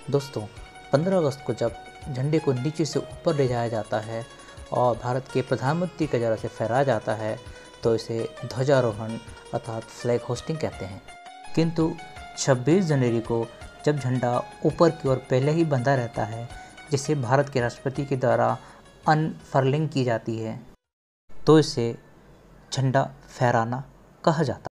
दोस्तों, 15 अगस्त को जब झंडे को नीचे से ऊपर ले जाया जाता है और भारत के प्रधानमंत्री के द्वारा से फहराया जाता है तो इसे ध्वजारोहण अर्थात फ्लैग होस्टिंग कहते हैं। किंतु 26 जनवरी को जब झंडा ऊपर की ओर पहले ही बंधा रहता है, जिसे भारत के राष्ट्रपति के द्वारा अनफर्लिंग की जाती है, तो इसे झंडा फहराना कहा जाता है।